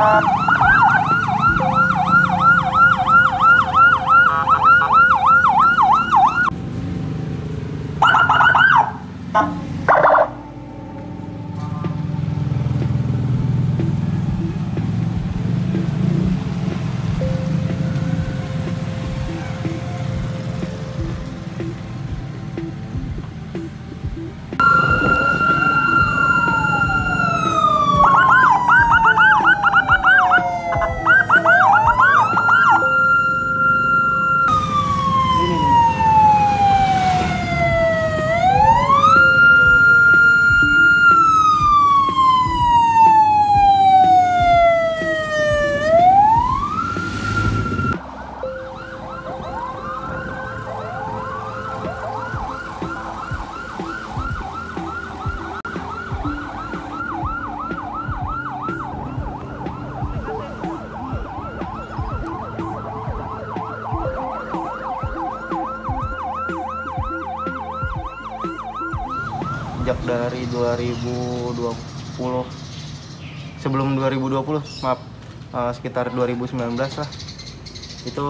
Sejak dari 2020, sebelum 2020 maaf, sekitar 2019 lah, itu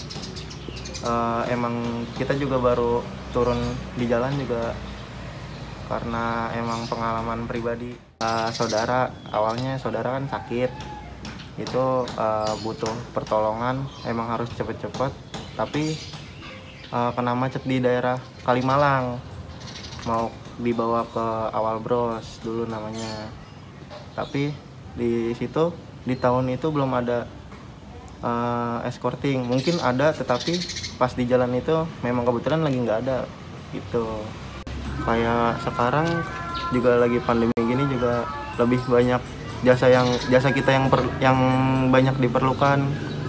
emang kita juga baru turun di jalan juga karena emang pengalaman pribadi. Awalnya saudara kan sakit, itu butuh pertolongan, emang harus cepet-cepet, tapi kena macet di daerah Kalimalang, mau dibawa ke Awal Bros dulu namanya. Tapi di situ di tahun itu belum ada escorting, mungkin ada tetapi pas di jalan itu memang kebetulan lagi nggak ada gitu. Kayak sekarang juga lagi pandemi gini juga lebih banyak jasa kita yang banyak diperlukan,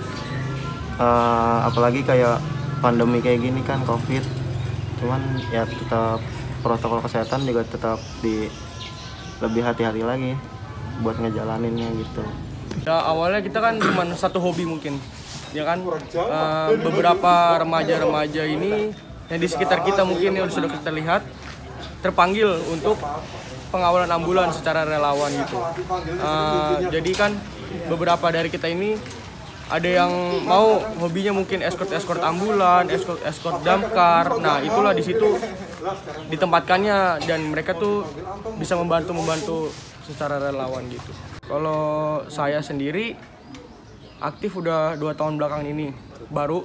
apalagi kayak pandemi kayak gini kan, COVID. Cuman ya tetap protokol kesehatan juga tetap lebih hati-hati lagi buat ngejalaninnya gitu. Ya awalnya kita kan cuma satu hobi mungkin, ya kan. Beberapa remaja-remaja ini yang di sekitar kita mungkin yang sudah kita lihat terpanggil untuk pengawalan ambulan secara relawan gitu. Jadi kan beberapa dari kita ini ada yang mau hobinya mungkin escort ambulan, escort damkar. Nah itulah di situ ditempatkannya dan mereka tuh bisa membantu secara relawan gitu. Kalau saya sendiri aktif udah 2 tahun belakang ini baru.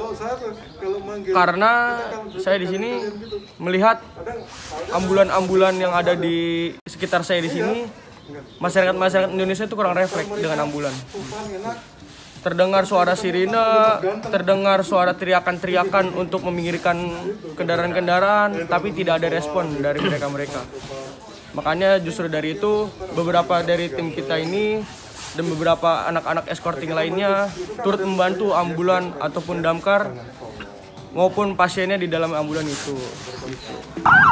Karena saya di sini melihat ambulan-ambulan yang ada di sekitar saya di sini, masyarakat Indonesia itu kurang refleks dengan ambulan. Terdengar suara sirine, terdengar suara teriakan-teriakan untuk meminggirkan kendaraan-kendaraan, tapi tidak ada respon dari mereka. Makanya justru dari itu, beberapa dari tim kita ini dan beberapa anak-anak escorting lainnya turut membantu ambulan ataupun damkar maupun pasiennya di dalam ambulan itu.